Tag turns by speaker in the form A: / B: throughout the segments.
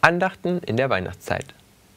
A: Andachten in der Weihnachtszeit.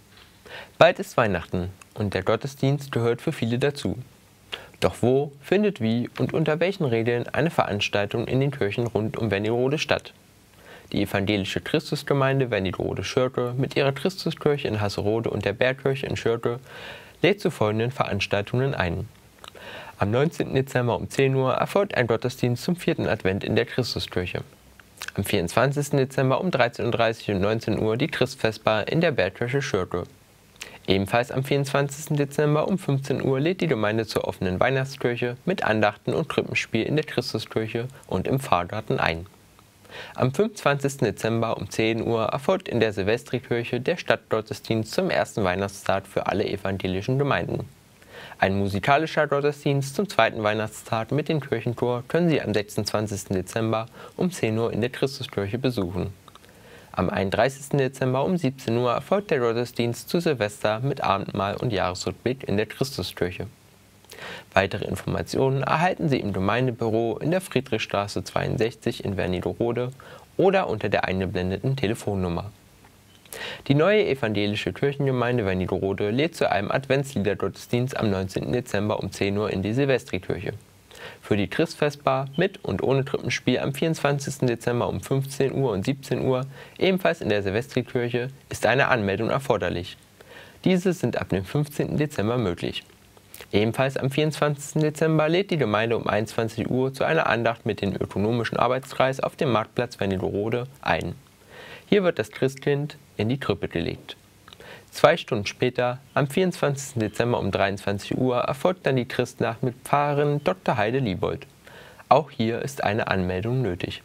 A: Bald ist Weihnachten und der Gottesdienst gehört für viele dazu. Doch wo, findet wie und unter welchen Regeln eine Veranstaltung in den Kirchen rund um Wernigerode statt? Die evangelische Christusgemeinde Wernigerode-Schürke mit ihrer Christuskirche in Hasserode und der Bergkirche in Schürke lädt zu folgenden Veranstaltungen ein. Am 19. Dezember um 10 Uhr erfolgt ein Gottesdienst zum 4. Advent in der Christuskirche. Am 24. Dezember um 13:30 und 19 Uhr die Christfestbar in der Bergkirche Schürke. Ebenfalls am 24. Dezember um 15 Uhr lädt die Gemeinde zur offenen Weihnachtskirche mit Andachten und Krippenspiel in der Christuskirche und im Pfarrgarten ein. Am 25. Dezember um 10 Uhr erfolgt in der Silvestrikirche der Stadtgottesdienst zum ersten Weihnachtstag für alle evangelischen Gemeinden. Ein musikalischer Gottesdienst zum zweiten Weihnachtstag mit dem Kirchenchor können Sie am 26. Dezember um 10 Uhr in der Christuskirche besuchen. Am 31. Dezember um 17 Uhr erfolgt der Gottesdienst zu Silvester mit Abendmahl und Jahresrückblick in der Christuskirche. Weitere Informationen erhalten Sie im Gemeindebüro in der Friedrichstraße 62 in Wernigerode oder unter der eingeblendeten Telefonnummer. Die neue evangelische Kirchengemeinde Wernigerode lädt zu einem Adventsliedergottesdienst am 19. Dezember um 10 Uhr in die Silvestrikirche. Für die Christfestbar mit und ohne Krippenspiel am 24. Dezember um 15 Uhr und 17 Uhr, ebenfalls in der Silvestrikirche, ist eine Anmeldung erforderlich. Diese sind ab dem 15. Dezember möglich. Ebenfalls am 24. Dezember lädt die Gemeinde um 21 Uhr zu einer Andacht mit dem ökonomischen Arbeitskreis auf dem Marktplatz Wernigerode ein. Hier wird das Christkind in die Krippe gelegt. 2 Stunden später, am 24. Dezember um 23 Uhr, erfolgt dann die Christnacht mit Pfarrerin Dr. Heide Liebold. Auch hier ist eine Anmeldung nötig.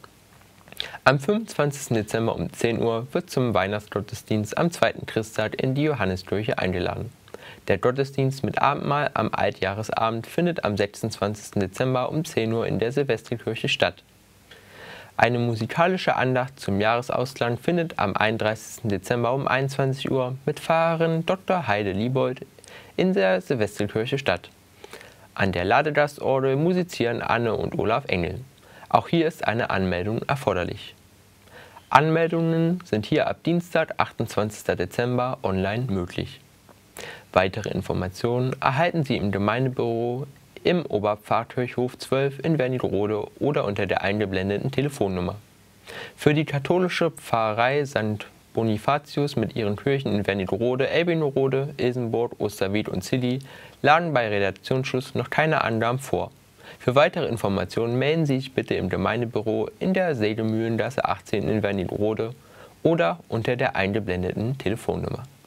A: Am 25. Dezember um 10 Uhr wird zum Weihnachtsgottesdienst am 2. Christtag in die Johanneskirche eingeladen. Der Gottesdienst mit Abendmahl am Altjahresabend findet am 26. Dezember um 10 Uhr in der Silvestrikirche statt. Eine musikalische Andacht zum Jahresausklang findet am 31. Dezember um 21 Uhr mit Pfarrerin Dr. Heide Liebold in der Silvestrikirche statt. An der Ladegastorgel musizieren Anne und Olaf Engel. Auch hier ist eine Anmeldung erforderlich. Anmeldungen sind hier ab Dienstag, 28. Dezember online möglich. Weitere Informationen erhalten Sie im Gemeindebüro im Oberpfarrkirchhof 12 in Wernigerode oder unter der eingeblendeten Telefonnummer. Für die katholische Pfarrei St. Bonifatius mit ihren Kirchen in Wernigerode, Elbinerode, Ilsenburg, Osterwied und Zilli lagen bei Redaktionsschluss noch keine Angaben vor. Für weitere Informationen melden Sie sich bitte im Gemeindebüro in der Seegemühlengasse 18 in Wernigerode oder unter der eingeblendeten Telefonnummer.